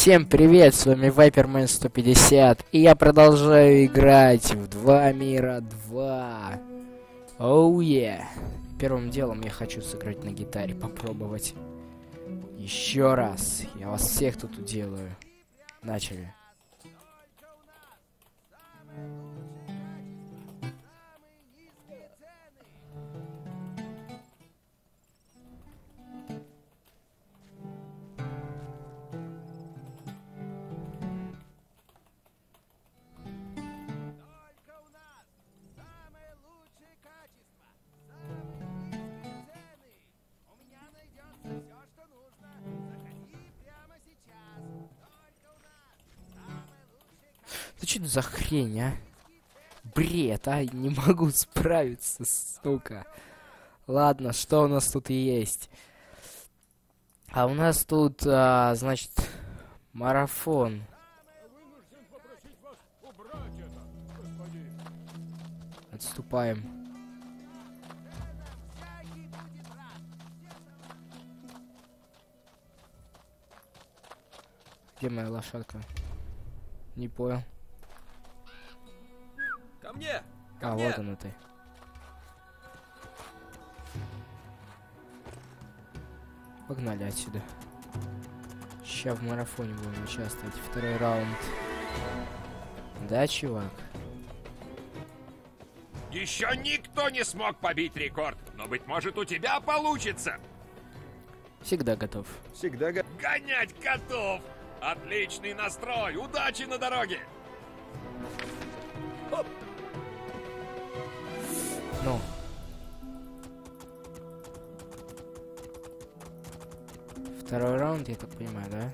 Всем привет, с вами Viperman 150, и я продолжаю играть в 2 мира 2. Оу е. Первым делом я хочу сыграть на гитаре, попробовать. Еще раз, я вас всех тут уделаю. Начали. Да что это за хрень, а? Бред, а? Не могу справиться, сука. Ладно, что у нас тут есть? А у нас тут, значит, марафон. Отступаем. Где моя лошадка? Не понял. Ко мне! Вот она ты. Погнали отсюда. Сейчас в марафоне будем участвовать. Второй раунд. Да, чувак? Еще никто не смог побить рекорд, но, быть может, у тебя получится. Всегда готов. Всегда гонять котов! Отличный настрой! Удачи на дороге! Оп. Ну. Второй раунд, я так понимаю, да?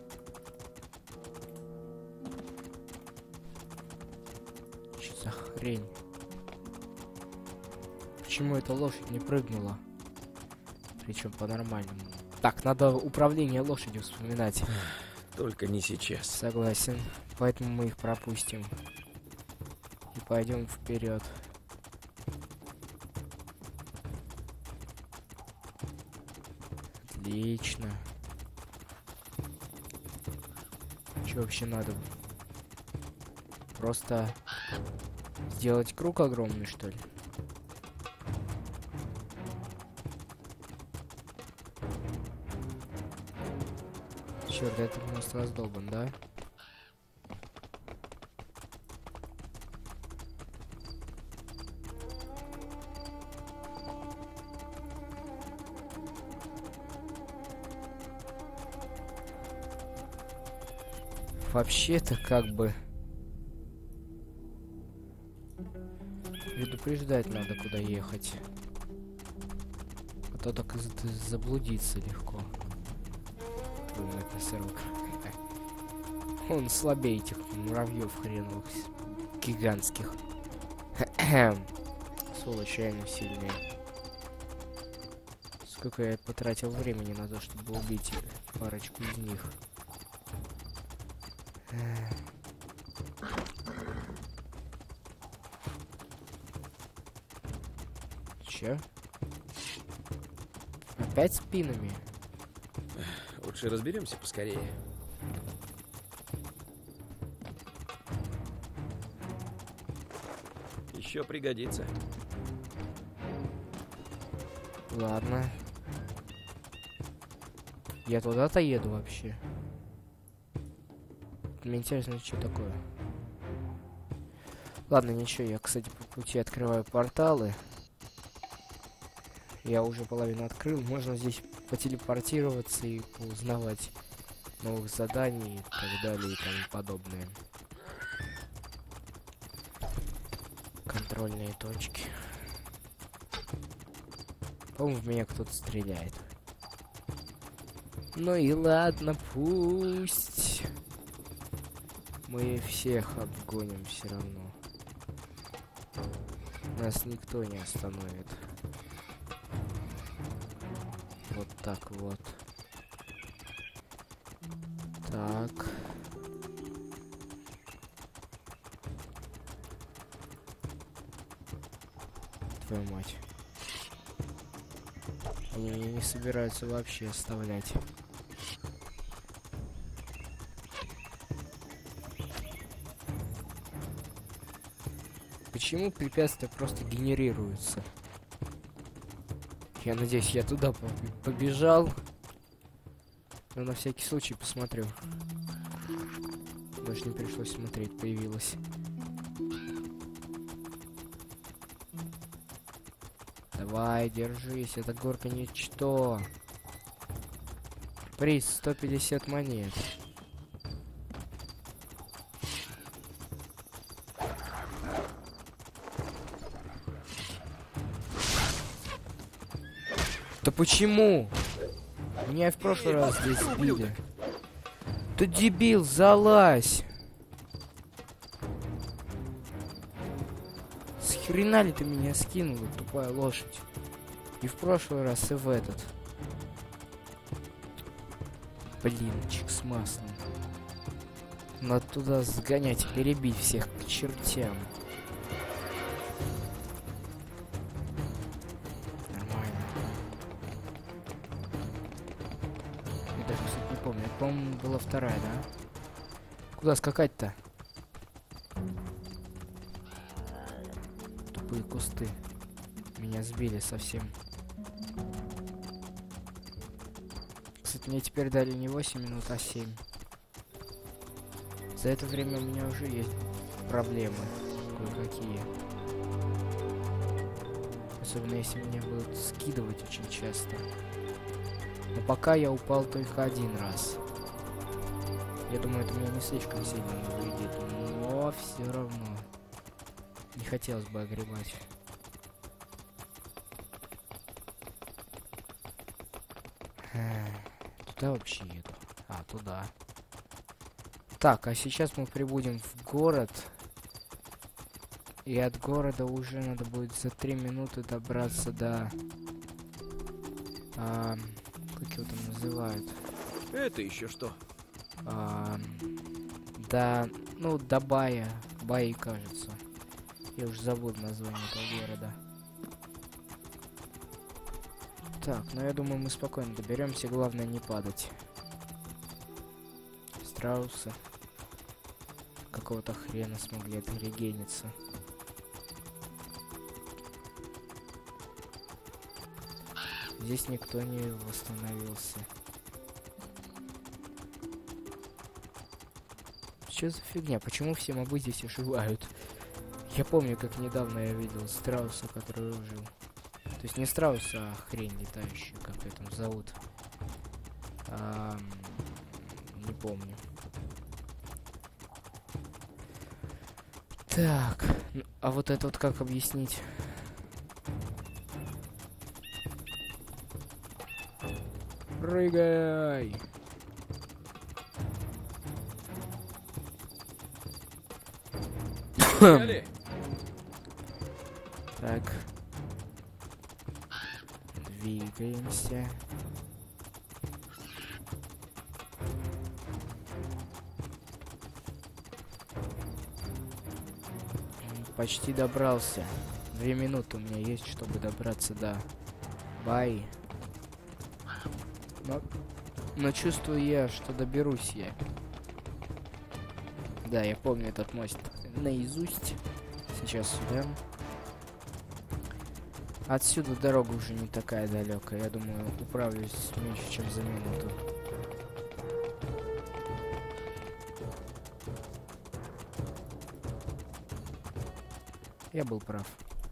Что за хрень? Почему эта лошадь не прыгнула? Причем по-нормальному. Так, надо управление лошадью вспоминать. Только не сейчас. Согласен. Поэтому мы их пропустим. И пойдем вперед. Отлично. Что вообще надо? Просто сделать круг огромный, что ли? Черт, этот мост раздолбан, да? Вообще-то как бы предупреждать надо, куда ехать. А то так заблудиться легко. Носорог. Он слабее этих муравьев хреновых гигантских. Сволочи, они сильнее. Сколько я потратил времени на то, чтобы убить парочку из них. Чё? Опять спинами? Лучше разберемся поскорее. Еще пригодится. Ладно. Я туда-то еду вообще. Мне интересно, что такое. Ладно, ничего, я, кстати, по пути открываю порталы. Я уже половину открыл. Можно здесь потелепортироваться и поузнавать новых заданий и так далее и тому подобное. Контрольные точки. По-моему, в меня кто-то стреляет. Ну и ладно, пусть. Мы всех обгоним все равно. Нас никто не остановит. Вот так вот. Так. Твою мать. Они меня не собираются вообще оставлять. Почему препятствия просто генерируются? Я надеюсь, я туда побежал. Но на всякий случай посмотрю. Даже не пришлось смотреть, появилось. Давай, держись, эта горка ничто. Приз 150 монет. Да почему? Меня и в прошлый раз здесь сбили. Ты дебил, залазь! С хрена ли ты меня скинула, тупая лошадь? И в прошлый раз, и в этот. Блинчик с маслом. Надо туда сгонять, перебить всех к чертям. Нормально. Я даже, кстати, не помню. По-моему, была вторая, да? Куда скакать-то? Тупые кусты. Меня сбили совсем. Кстати, мне теперь дали не 8 минут, а 7. За это время у меня уже есть проблемы кое-какие. Особенно если меня будут скидывать очень часто. Но пока я упал только один раз. Я думаю, это меня не слишком сильно навредит, но все равно не хотелось бы огребать. Куда вообще еду? А, туда. Так, а сейчас мы прибудем в город. И от города уже надо будет за 3 минуты добраться до... как его там называют? Это еще что? Да, ну, до Бая. Баи, кажется. Я уже забыл название этого города. Так, ну я думаю, мы спокойно доберемся. Главное не падать. Страусы. Какого-то хрена смогли отрегениться. Здесь никто не восстановился. Что за фигня? Почему все мобы здесь оживают? Я помню, как недавно я видел страуса, который ожил. То есть не страус, а хрень летающая, как ее там зовут. Не помню. Так, а вот это вот как объяснить? Прыгай! Так. Двигаемся. Почти добрался. 2 минуты у меня есть, чтобы добраться до Баи. Но чувствую я, что доберусь я. Да, я помню этот мост наизусть. Сейчас сюда. Отсюда дорога уже не такая далекая. Я думаю, управлюсь меньше, чем за минуту. Я был прав.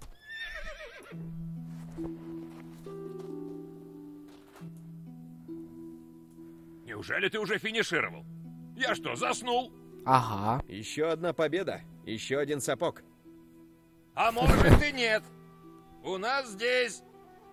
Неужели ты уже финишировал? Я что, заснул? Ага. Еще одна победа, еще один сапог. А может и нет. У нас здесь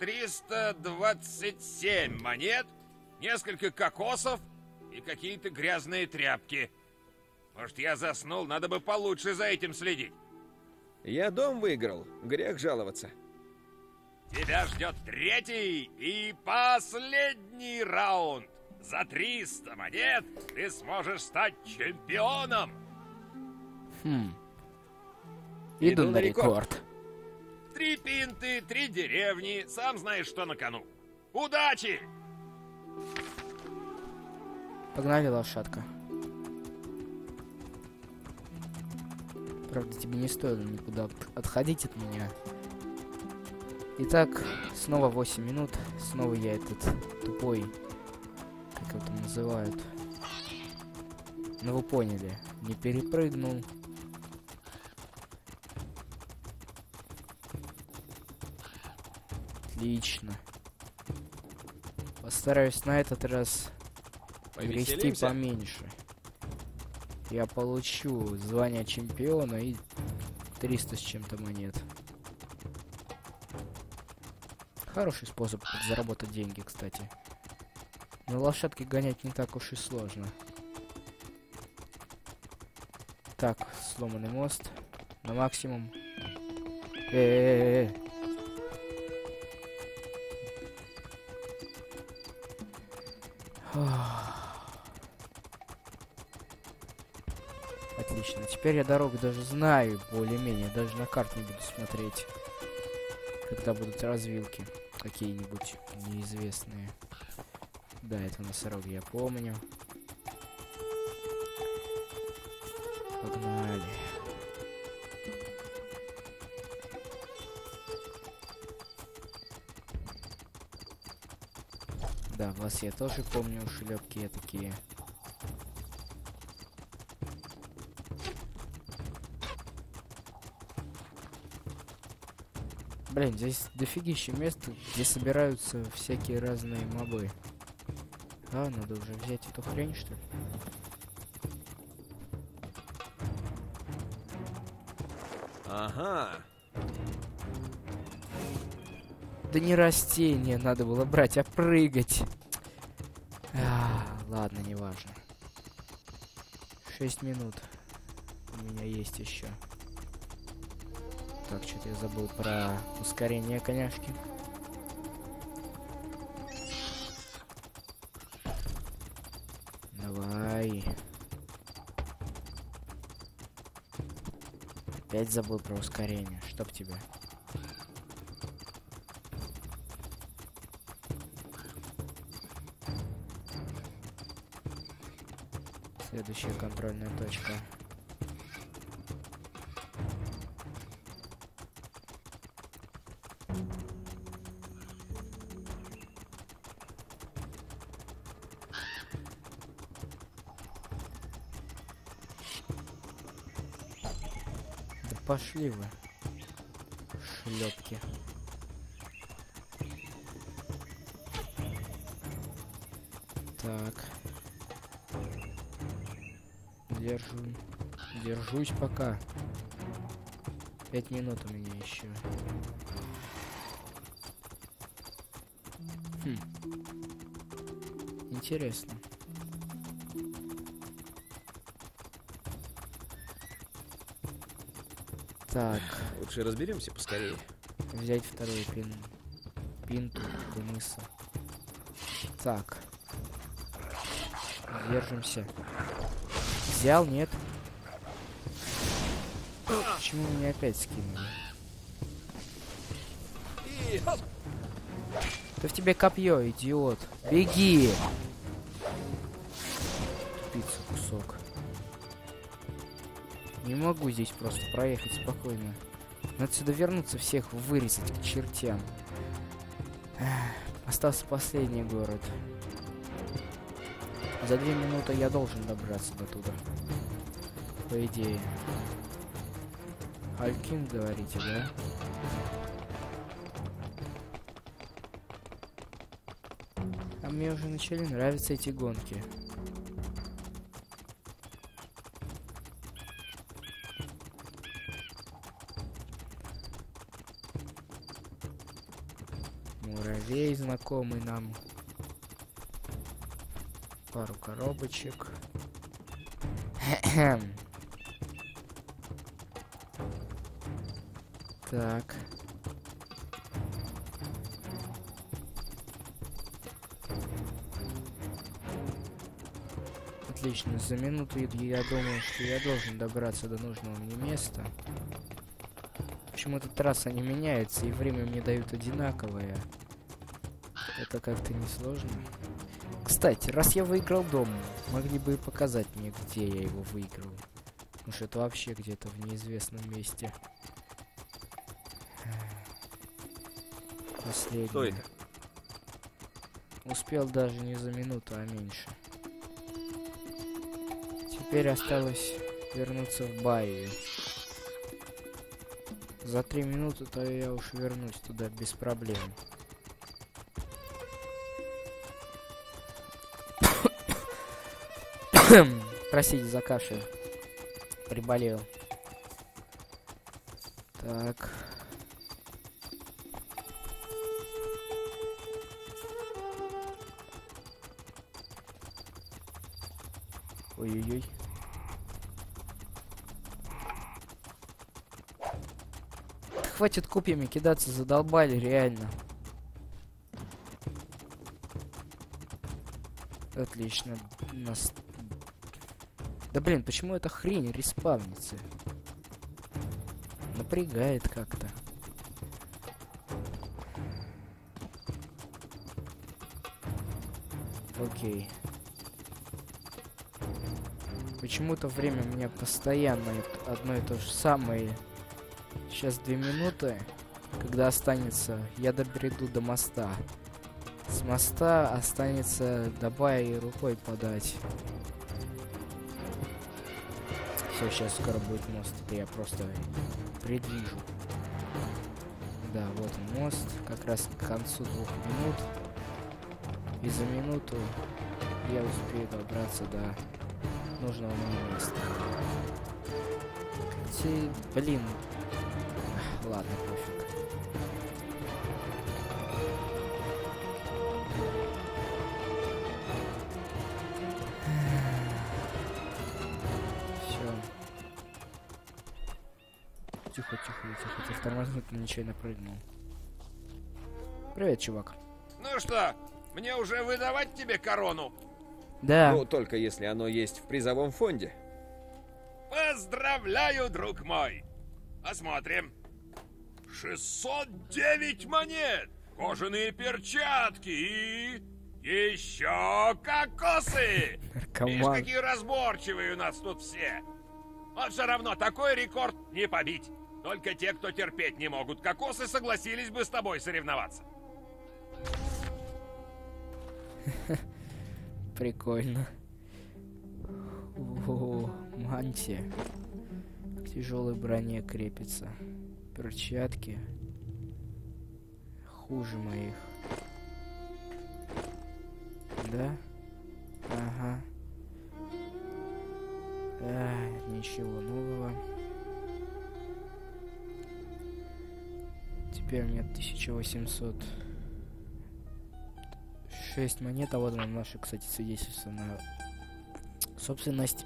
327 монет, несколько кокосов и какие-то грязные тряпки. Может, я заснул, надо бы получше за этим следить. Я дом выиграл, грех жаловаться. Тебя ждет 3-й и последний раунд. За 300 монет ты сможешь стать чемпионом. Иду на рекорд. 3 пинты, 3 деревни, сам знаешь, что на кону. Удачи! Погнали, лошадка. Правда, тебе не стоило никуда отходить от меня. Итак, снова 8 минут. Снова я этот тупой, как его там называют. Ну вы поняли, не перепрыгнул. Отлично. Постараюсь на этот раз грести Повеселимся? поменьше. Я получу звание чемпиона и 300 с чем-то монет. Хороший способ заработать деньги, кстати. На лошадке гонять не так уж и сложно. Так, сломанный мост. На максимум. Отлично. Теперь я дорогу даже знаю, более-менее. Даже на карту не буду смотреть, когда будут развилки какие-нибудь неизвестные. Да, это носорог, я помню. Погнали. Да, вас я тоже помню, шлепки я такие. Блин, здесь дофигища мест, где собираются всякие разные мобы. А, надо уже взять эту хрень, что ли? Ага. Да не растение надо было брать, а прыгать. Ладно, неважно. 6 минут у меня есть еще. Так, что-то я забыл про ускорение коняшки. Давай. Опять забыл про ускорение. Чтоб тебя. Следующая контрольная точка. Да пошли вы, шлепки. Так. Держусь пока. 5 минут у меня еще. Интересно. Так. Лучше разберемся поскорее. Взять второй пинту мыса. Так. Держимся. Взял, нет? Почему меня опять скинули? Да в тебе копье, идиот. Беги! Тупица кусок. Не могу здесь просто проехать спокойно. Надо отсюда вернуться, всех вырезать к чертям. Остался последний город. За 2 минуты я должен добраться до туда. По идее. Алькин, говорите, да? А мне уже начали нравиться эти гонки. Муравей знакомый нам. Пару коробочек. Так. Отлично, за минуту я думаю, что я должен добраться до нужного мне места. Почему-то трасса не меняется, и время мне дают одинаковое. Это как-то несложно. Кстати, раз я выиграл дом, могли бы и показать мне, где я его выиграл. Уж это вообще где-то в неизвестном месте. Последний. Что это? Успел даже не за минуту, а меньше. Теперь осталось вернуться в Баию. За 3 минуты то я уж вернусь туда без проблем. Простите за кашель. Приболел. Так. Ой-ой-ой. Хватит копьями кидаться, задолбали, реально. Отлично. Нас... Да блин, почему эта хрень респавнится? Напрягает как-то. Окей. Почему-то время у меня постоянно одно и то же самое. Сейчас 2 минуты. Когда останется, я добреду до моста. С моста останется до Баи рукой подать. Все, сейчас скоро будет мост. Это я просто предвижу. Да, вот он мост. Как раз к концу 2 минут. И за минуту я успею добраться до нужного мне места. Блин. Ладно, пофиг. Все. Тихо, хотел тормознуть, но нечаянно прыгнул. Привет, чувак. Ну что, мне уже выдавать тебе корону? Да. Ну, только если оно есть в призовом фонде. Поздравляю, друг мой! Посмотрим. 609 монет, кожаные перчатки и... еще кокосы! Видишь, Наркоман. какие разборчивые у нас тут все. Но все равно такой рекорд не побить. Только те, кто терпеть не могут кокосы, согласились бы с тобой соревноваться. Прикольно. О, мантия. К тяжелой броне крепится. Перчатки. Хуже моих. Да? Ага. Ничего нового. Теперь у меня 1806 монет, а вот она наша, кстати, свидетельство на собственность.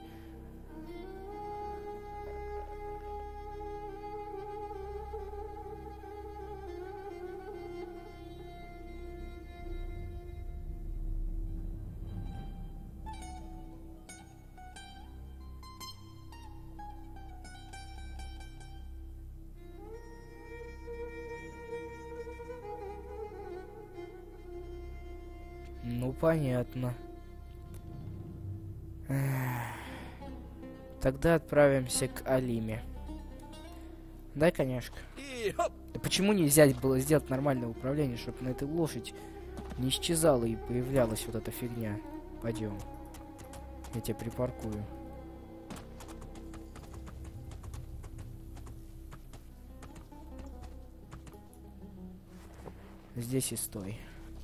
Ну, понятно. Тогда отправимся к Алиме. Да, конечно. Да почему нельзя было сделать нормальное управление, чтобы на этой лошадь не исчезала и появлялась вот эта фигня? Пойдем. Я тебя припаркую. Здесь и стой.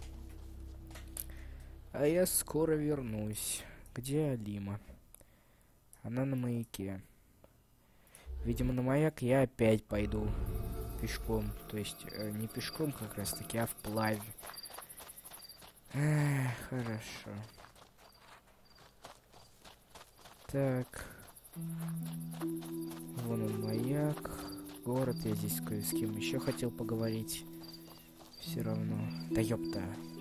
А я скоро вернусь. Где Алима? Она на маяке. Видимо, на маяк я опять пойду пешком. То есть, не пешком как раз таки, а вплавь. Хорошо. Так. Вон он маяк. Город. Я здесь кое с кем еще хотел поговорить. Все равно. Да ёпта.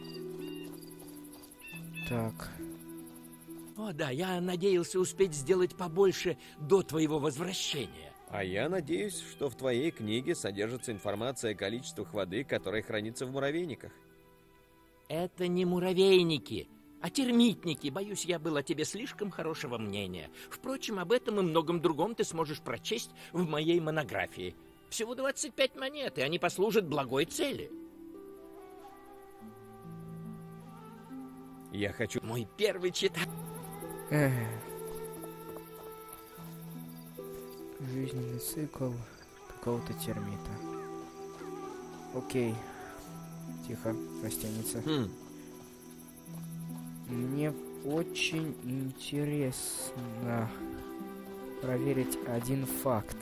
Так. О, да, я надеялся успеть сделать побольше до твоего возвращения. А я надеюсь, что в твоей книге содержится информация о количествах воды, которая хранится в муравейниках. Это не муравейники. А термитники, боюсь, я был о тебе слишком хорошего мнения. Впрочем, об этом и многом другом ты сможешь прочесть в моей монографии. Всего 25 монет, и они послужат благой цели. Я хочу... Мой первый читатель. Жизненный цикл какого-то термита. Окей. Тихо, растянется. Мне очень интересно проверить один факт.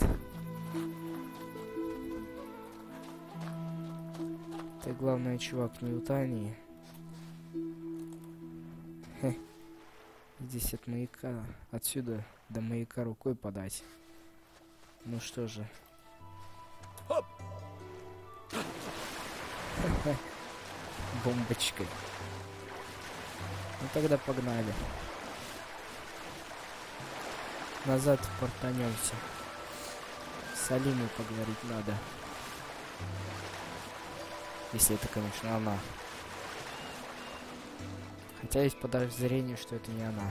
Ты, главное, чувак, не утони. Здесь от маяка, отсюда до маяка рукой подать. Ну что же. Хоп! Бомбочкой. Ну тогда погнали. Назад портанемся. С Алиной поговорить надо. Если это, конечно, она. Хотя есть подозрение, что это не она.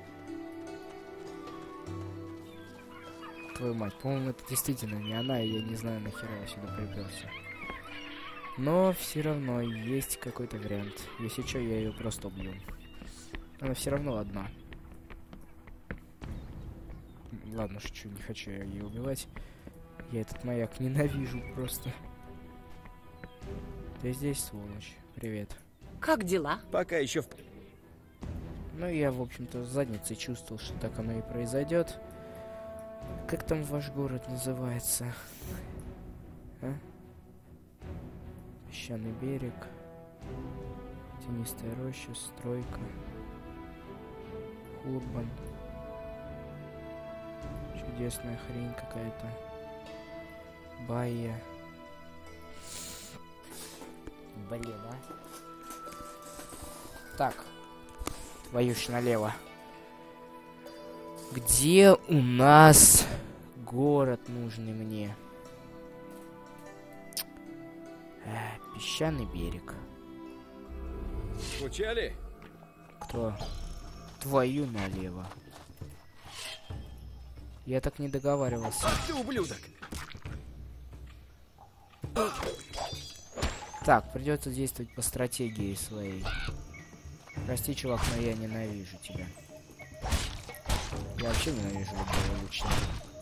Твою мать, по-моему, это действительно не она, и я не знаю, нахера я сюда приперся. Но все равно есть какой-то вариант. Если что, я ее просто убью. Она все равно одна. Ладно, шучу, не хочу я ее убивать. Я этот маяк ненавижу просто. Ты здесь, сволочь? Привет. Как дела? Пока еще в... Ну, я, в общем-то, с задницей чувствовал, что так оно и произойдет. Как там ваш город называется? А? Песчаный берег. Тенистая роща, стройка. Урбан. Чудесная хрень какая-то. Байя. Блин, а? Так. Твою ж налево. Где у нас город нужный мне? Песчаный берег. Скучали? Кто? Твою налево. Я так не договаривался. Ах ты, ублюдок! Так, придется действовать по стратегии своей. Прости, чувак, но я ненавижу тебя. Я вообще ненавижу любого лучника.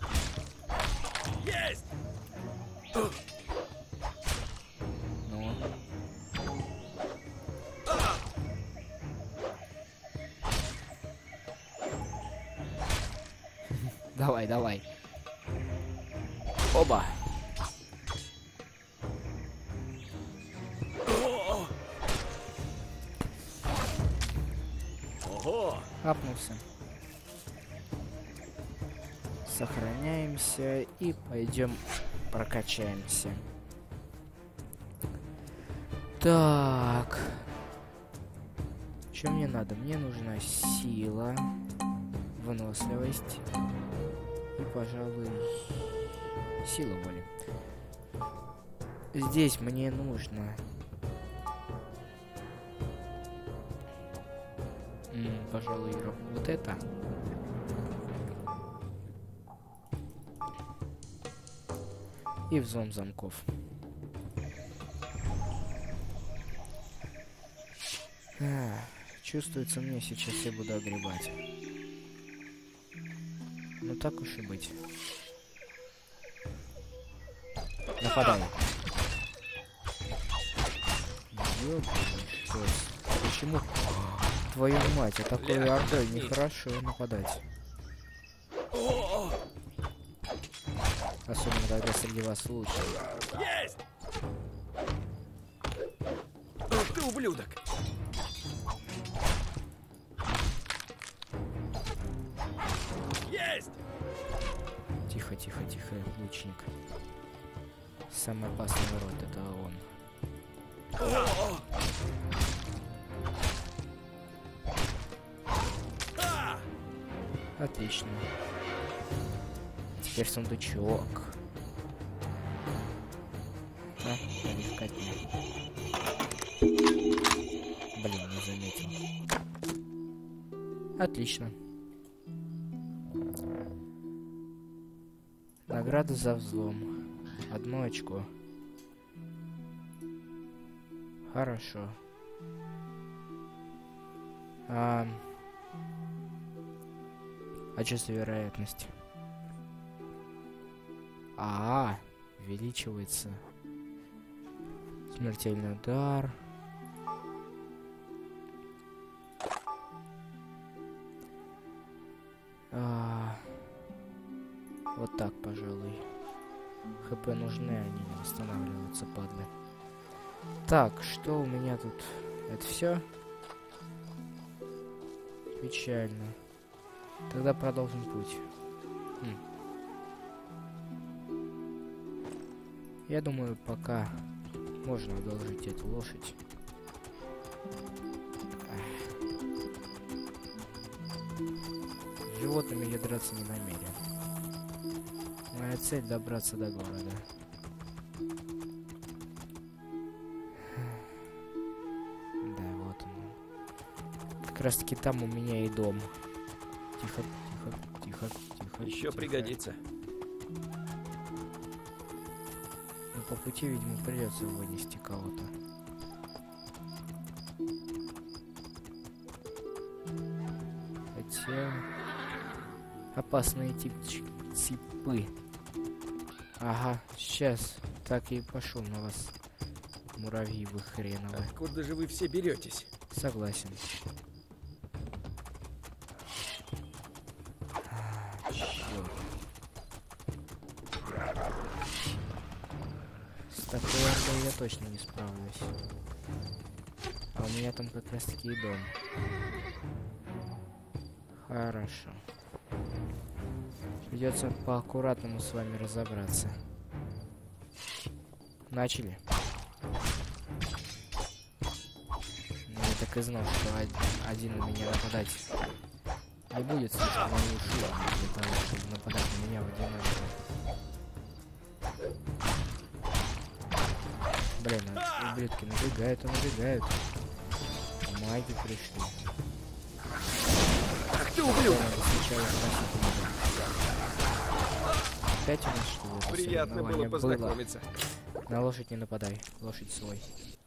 Есть! Ну. Давай, давай. Оба. Ого! Апнулся. Сохраняемся и пойдем прокачаемся. Так. Что мне надо? Мне нужна сила, выносливость и, пожалуй, сила воли. Здесь мне нужно... пожалуй, вот это. И взлом замков. Чувствуется мне, сейчас я буду огребать. Ну так уж и быть. Нападай. Ёбаный шест. Почему? Твою мать, а такой ордой нехорошо нападать. Особенно когда среди вас лучше. Есть! Ах ты, ублюдок! Есть! Тихо, тихо, тихо, лучник. Самый опасный ворот, это он. Отлично. Теперь сундучок. А, искать. Блин, не заметил. Отлично. Награда за взлом. 1 очко. Хорошо. А что за вероятность? Увеличивается. Смертельный удар. Вот так, пожалуй. ХП нужны, они не восстанавливаются, падлы. Так, что у меня тут? Это все? Печально. Тогда продолжим путь. Я думаю, пока можно одолжить эту лошадь. С животными я драться не намерен. Моя цель добраться до города. Да, вот он. Как раз таки там у меня и дом. Тихо, тихо, тихо, тихо. Еще тихо. пригодится. Но по пути, видимо, придется вынести кого-то. Хотя... Опасные типы. Ага, сейчас. Так и пошел на вас. Муравьи вы хреновы. Откуда же вы все беретесь? Согласен. Чёрт. С такой ордой я точно не справлюсь. А у меня там как раз таки и дом. Хорошо. Придется по-аккуратному с вами разобраться. Начали. Я так и знал, что один на меня нападать не будет, слишком они ушли для того, чтобы нападать на меня в одиночку. Блин, ублюдки набегают и набегают. Маги пришли. Ах ты, ублюдок! Опять у нас что ли? Это Приятно было соревнование познакомиться. На лошадь не нападай. Лошадь свой.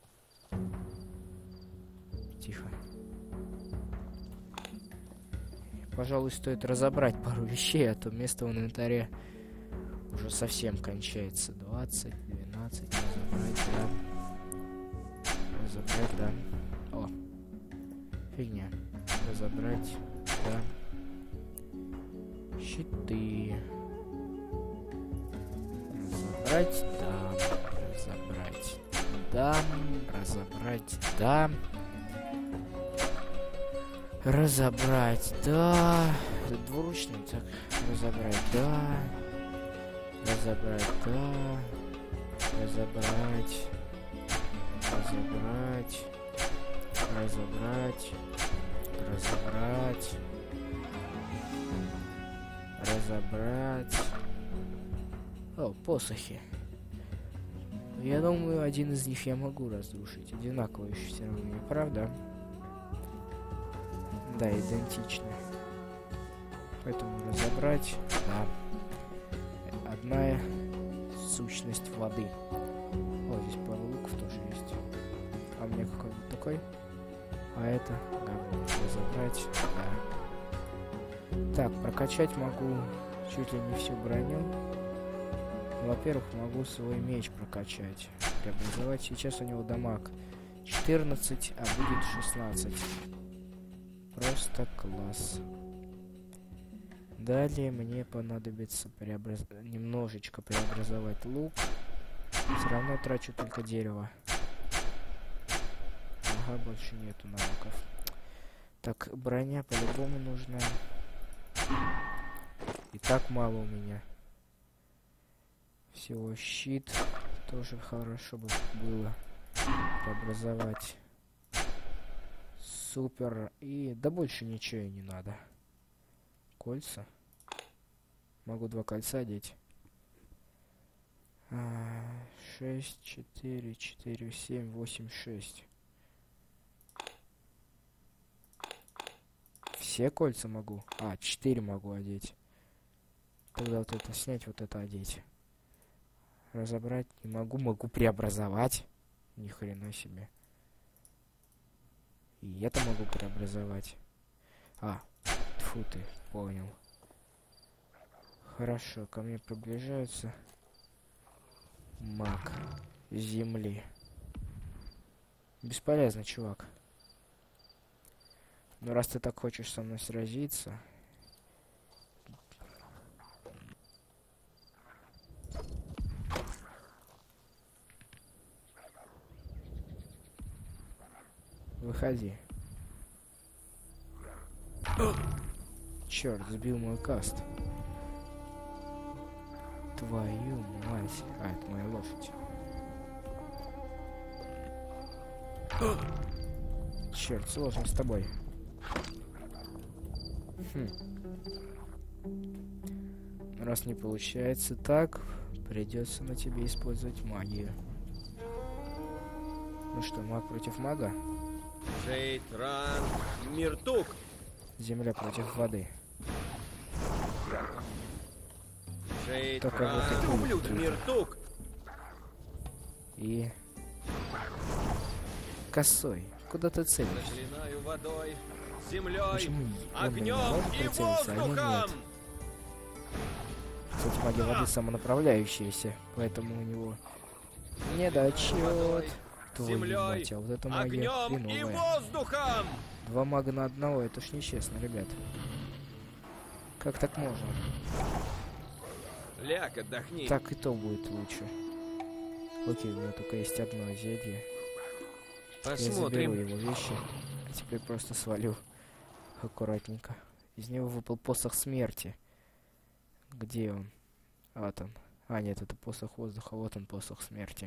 Тихо. Пожалуй, стоит разобрать пару вещей, а то место в инвентаре уже совсем кончается. 20, 12, разобрать, да. Разобрать, да. О. Фигня. Разобрать, да. Щиты. Разобрать, да. Разобрать, да. Разобрать, да. Разобрать, да. Это двуручный, так. Разобрать, да. Разобрать, да. Разобрать. Разобрать. Разобрать. Разобрать. Разобрать. О, посохи. Я думаю, один из них я могу разрушить. Одинаково еще все равно, не правда? Да, идентично. Поэтому разобрать. Да. Одна сущность воды. О, здесь пару луков тоже есть. А у меня какой-то такой. А это говно. Разобрать. Да. Так, прокачать могу чуть ли не всю броню. Во-первых, могу свой меч прокачать. Преобразовать. Сейчас у него дамаг 14, а будет 16. Просто класс. Далее мне понадобится немножечко преобразовать лук. Все равно трачу только дерево. Ага, больше нету навыков. Так, броня по-любому нужна. И так мало у меня. Всего щит тоже хорошо бы было преобразовать. Супер. И да больше ничего и не надо. Кольца. Могу 2 кольца одеть. 6, 4, 4, 7, 8, 6. Все кольца могу. А, 4 могу одеть. Тогда вот это снять, вот это одеть. Разобрать не могу. Могу преобразовать. Ни хрена себе. И это могу преобразовать. А, тьфу ты, понял. Хорошо, ко мне приближаются. Маг земли. Бесполезно, чувак. Но раз ты так хочешь со мной сразиться... Выходи. Черт, сбил мой каст. Твою мать. А, это моя лошадь. Черт, сложно с тобой. Раз не получается так, придется на тебе использовать магию. Ну что, маг против мага? Шейтран, Миртук. Земля против воды. Шейтран, вот ублюдок, Миртук. И... Косой. Куда ты целишься? Заклинаю водой, землей, Почему он огнем может и прицелиться, а они воздухом. нет? Кстати, магия воды самонаправляющаяся, поэтому у него недочет. Твою землей, мать, а вот это магия огнем и хреновая. воздухом. 2 мага на одного, это ж нечестно, ребят. Как так можно? Ляг, отдохни. Так и то будет лучше. Окей, у меня только есть одно зелье. Я заберу Посмотрим. его вещи. А теперь просто свалю аккуратненько. Из него выпал посох смерти. Где он? Вот он. А, нет, это посох воздуха. Вот он, посох смерти.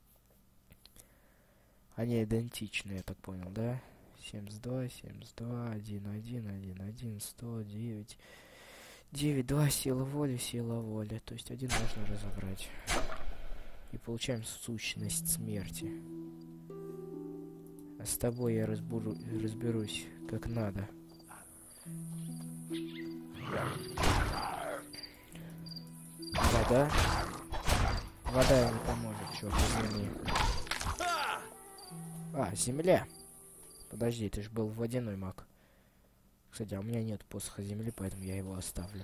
Они идентичны, я так понял, да? 72, 72, 1, 1, 1, 1, 109. 9, 2, сила воли. То есть один можно разобрать. И получаем сущность смерти. А с тобой я разберусь как надо. Вода? Вода не поможет, чё, извини. А, земля. Подожди, ты же был водяной маг. Кстати, а у меня нет посоха земли, поэтому я его оставлю.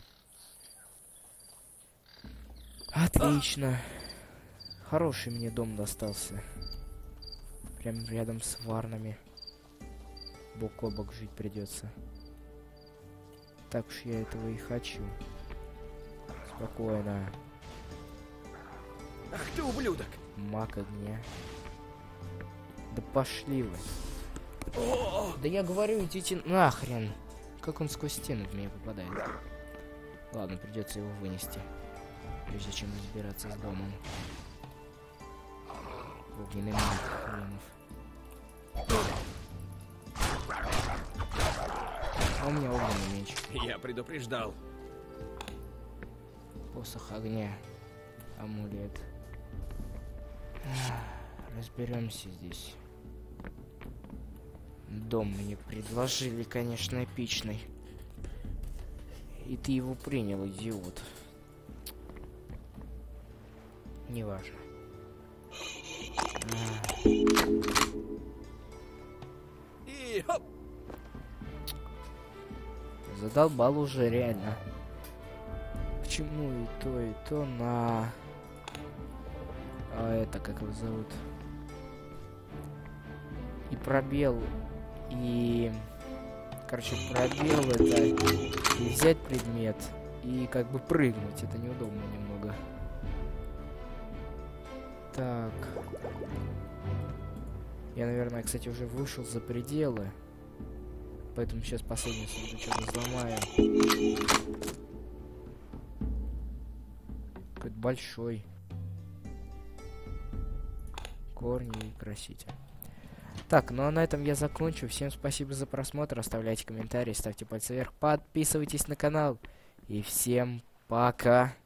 Отлично. Хороший мне дом достался. Прям рядом с Варнами. Бок о бок жить придется. Так уж я этого и хочу. Спокойно. Ах ты, ублюдок. Маг огня. Да пошли вы. Да я говорю, идите нахрен. Как он сквозь стену в меня попадает. Ладно, придется его вынести. Прежде чем разбираться с домом. Огненный маг хренов. А у меня огненный меч. Я предупреждал. Посох огня. Амулет. Разберемся здесь. Дом мне предложили, конечно, эпичный. И ты его принял, идиот. Неважно. И хоп. Задолбал уже, реально. Почему и то на... А это, как его зовут? И пробел, и... Короче, пробел это... И взять предмет, и как бы прыгнуть. Это неудобно немного. Так. Я, наверное, кстати, уже вышел за пределы. Поэтому сейчас последний сундучок взломаю. Какой-то большой. Корни и краситель. Так, ну а на этом я закончу. Всем спасибо за просмотр. Оставляйте комментарии, ставьте пальцы вверх. Подписывайтесь на канал. И всем пока.